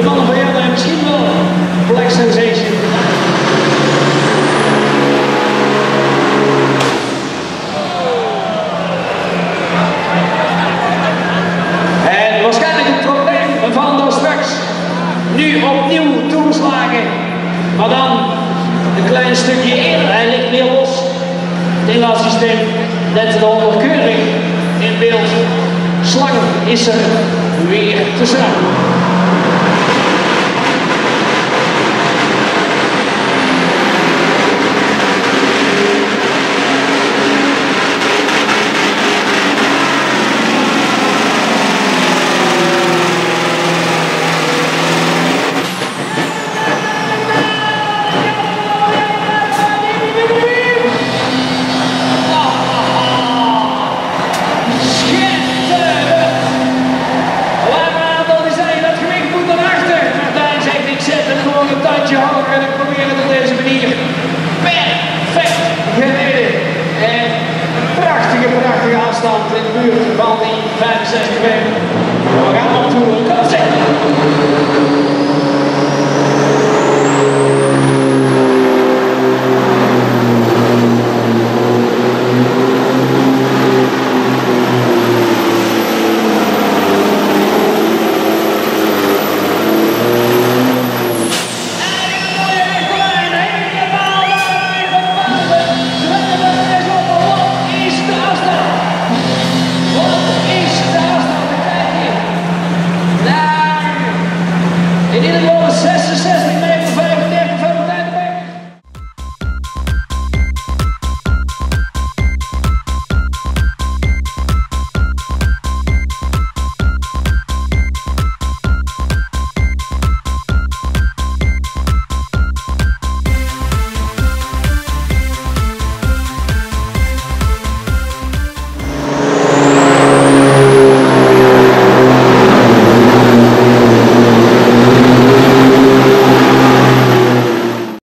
mannen van Jelle misschien wel Black Sensation. En waarschijnlijk het probleem van daar straks nu opnieuw toegeslagen, maar dan een klein stukje eerder. Hij ligt weer los. Het inlaatsysteem let dan keurig in beeld. Slang is er weer te staan. Prachtige afstand in de buurt van die 65 meter. We gaan op toe, kom zitten. In ieder geval 66 meter